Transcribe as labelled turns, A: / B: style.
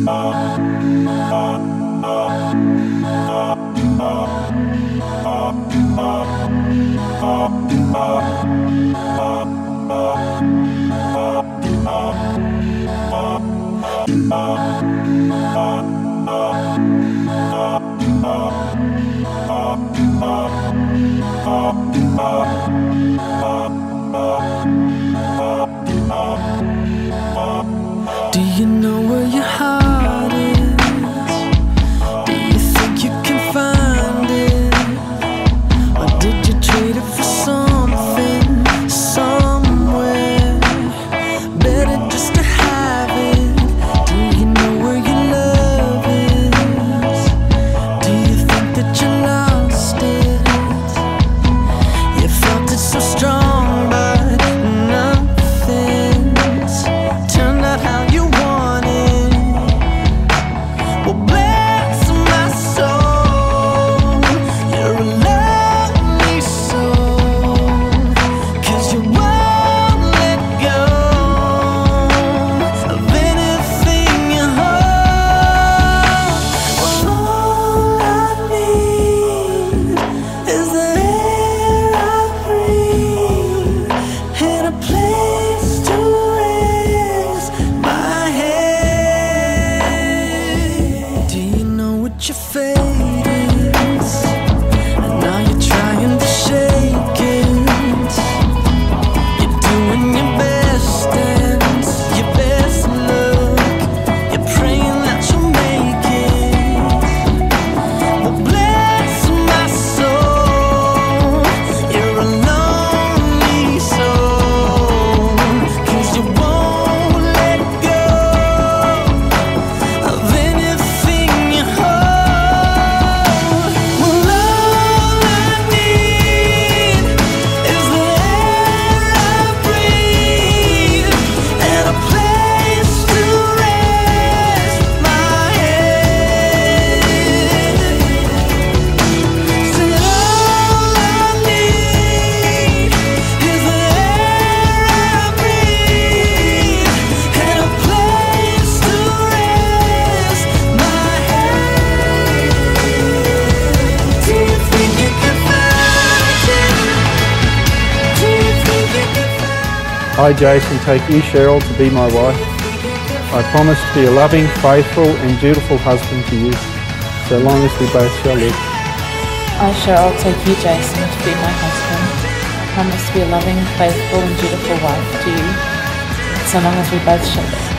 A: Do you know where your heart is? Do you think you can find it? Or did you trade it for something, somewhere better just to have it? Do you know where your love is? Do you think that you lost it? You felt it so strong, but nothing's turned out how you wanted. Well, bless my soul, you're a lonely soul, 'cause you won't let go of anything you hold. Well, all I need is the air I breathe and a place to rest my head. Do you know what your fate is? And now you're trying to shake it. You're doing your best and your best look. You're praying that you'll make it. Well, bless my soul, you're a lonely soul, 'cause you won't let go of anything you hold. Well, all I need is the air I breathe and a place to rest my head. Said all I need is the air I breathe and a place to rest my head. Do you think you can find it? Do you think you can find
B: I, Jason, take you, Cheryl, to be my wife. I promise to be a loving, faithful and dutiful husband to you, so long as we both shall live.
C: I, Cheryl, take you, Jason, to be my husband. I promise to be a loving, faithful and dutiful wife to you, so long as we both shall live.